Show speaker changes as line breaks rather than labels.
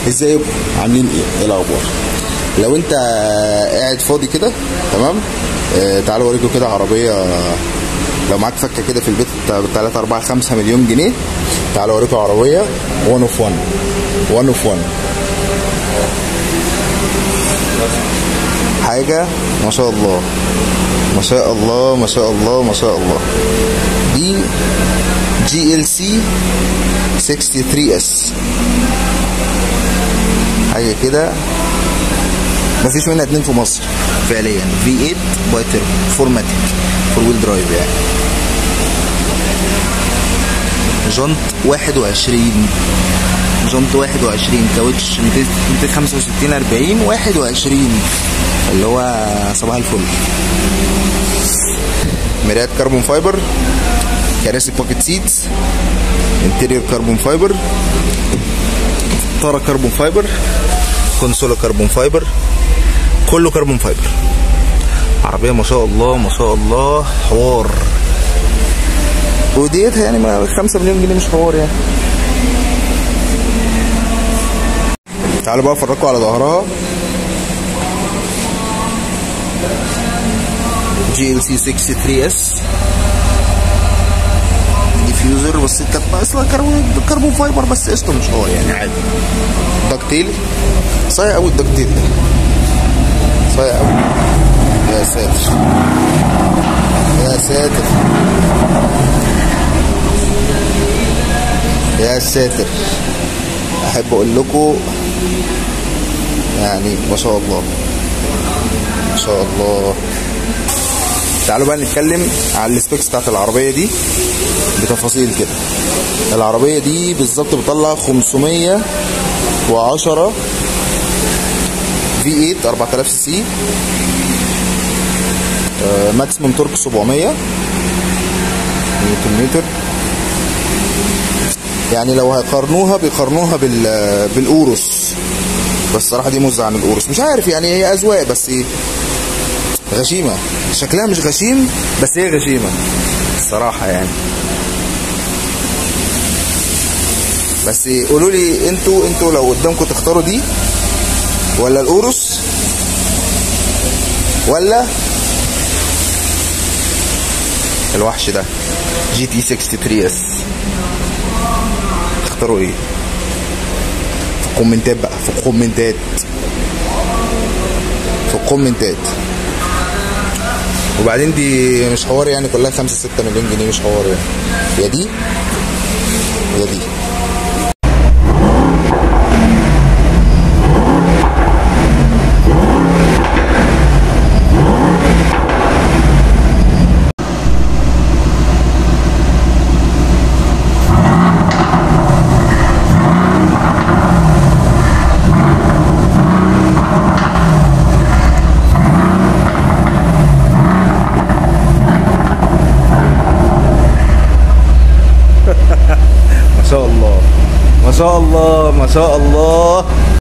ازيكم عاملين ايه الاخبار؟ لو انت قاعد فاضي كده تمام، تعالوا اوريكم كده عربيه. لو معاك فكه كده في البيت 3 4 5 مليون جنيه، تعالوا اوريكم عربيه 1 اوف 1 1 اوف 1 حاجه ما شاء الله ما شاء الله ما شاء الله ما شاء الله. دي GLC 63S، حاجه كده مفيش منها اتنين في مصر فعليا. V8 بايتر فورماتيك فور ويل درايف يعني. جنط 21 كاوتش 265 40 21 اللي هو صباح الفل. مرايات كربون فايبر، كراسي بوكيت سيتس، انتيريور كربون فايبر، طارة كربون فايبر، كونسولا كربون فايبر، كله كربون فايبر. عربية ما شاء الله ما شاء الله حوار، وديتها يعني ما 5 مليون جنيه مش حوار يعني. تعالوا بقى افرجكم على ظهرها. GLC 63S ديفيوزر، بس كانت اصلا كربون فايبر بس قشطه مش حوار يعني عادي. داكتيل صايع قوي، الداكتيل ده صايع قوي. يا ساتر يا ساتر يا ساتر. احب اقول لكم يعني ما شاء الله ما شاء الله. تعالوا بقى نتكلم على السبيكس بتاعت العربيه دي بتفاصيل كده. العربيه دي بالظبط بتطلع 510 V8 4000 سي سي، ماكسيموم تورك 700 نيوتن متر. يعني لو هيقارنوها بيقارنوها بالاوروس، بس الصراحه دي مزه عن الاوروس. مش عارف يعني، هي اذواق، بس غشيمه. شكلها مش غشيم بس هي غشيمه الصراحه يعني. بس قولوا لي انتوا لو قدامكم تختاروا دي ولا الاوروس ولا الوحش ده GT 63S، تختاروا ايه؟ في الكومنتات بقى، في الكومنتات. وبعدين دي مش حوار يعني، كلها 5 6 مليون جنيه مش حوار يعني. يا دي يا دي. ما شاء الله ما شاء الله ما شاء الله.